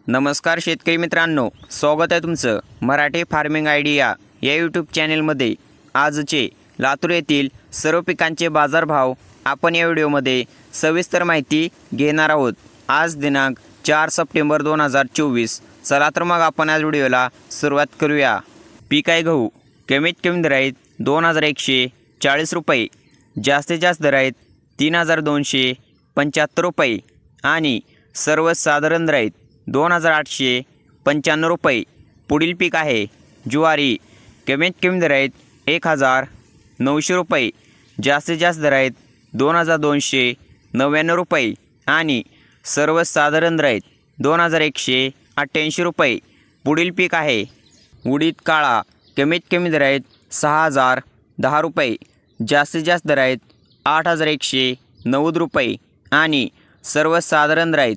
नमस्कार शेतकरी मित्रांनो, स्वागत आहे तुमचं मराठी फार्मिंग आयडिया या यूट्यूब चॅनेलमध्ये। आजचे लातूर येथील सर्व पिकांचे बाजारभाव आपण या व्हिडिओमध्ये सविस्तर माहिती घेणार आहोत। आज दिनांक 4 सप्टेंबर 2024। चला तर मग आपण आज व्हिडिओला सुरुवात करूया। पीक आहे गहू, कमीत कमी दर आहेत 2140 रुपये, जास्तीत जास्त दर आहेत 3275 रुपये आणि सर्वसाधारण दर आहेत 2895 रुपये। पुढील पीक आहे ज्वारी, कमीत कमी दर आहेत 1900 रुपये, जास्तीत जास्त दर आहेत 2299 रुपये आणि सर्वसाधारण दर आहेत 2188 रुपये। पुढील पीक आहे उडीद काळा, कमीत कमी दर आहेत 6010 रुपये, जास्तीत जास्त दर आहेत 8190 रुपये आणि सर्वसाधारण दर आहेत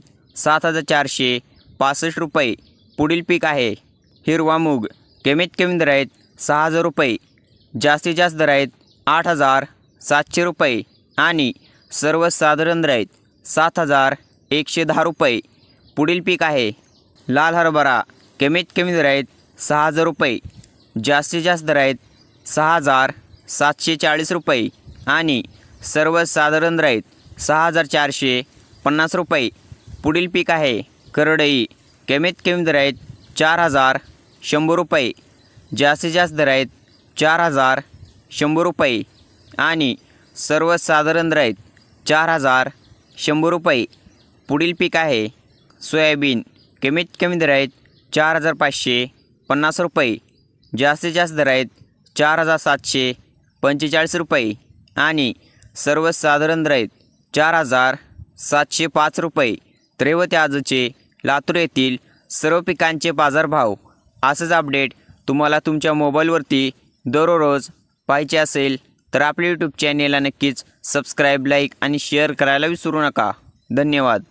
7465 रुपये। पुढील पीक आहे हिरवा मूग, कमीत कमी दर आहेत 6000 रुपये, जास्तीत जास्त दर आहेत 8700 रुपये आणि सर्वसाधारण दर आहेत 7110 रुपये। पुढील पीक आहे लाल हरभरा, कमीत कमी दर आहेत 6000 रुपये, जास्तीत जास्त दर आहेत 6740 रुपये आणि सर्वसाधारण दर आहेत 6450 रुपये। पुढील पीक आहे करडई, कमीत कमी दर आहेत 4100 रुपये, जास्तीत जास्त दर आहेत 4100 रुपये आणि सर्वसाधारण दर आहेत 4100 रुपये। पुढील पीक आहे सोयाबीन, कमीत कमी दर आहेत 4550 रुपये, जास्तीत जास्त दर आहेत 4745 रुपये आणि सर्वसाधारण दर आहेत 4705 रुपये। तर हे होते आजचे लातूर येथील सर्व पिकांचे बाजारभाव। असंच अपडेट तुम्हाला तुमच्या मोबाईलवरती दररोज पाहिजे असेल तर आपल्या यूट्यूब चॅनेलला नक्कीच सबस्क्राईब, लाईक आणि शेअर करायला विसरू नका। धन्यवाद।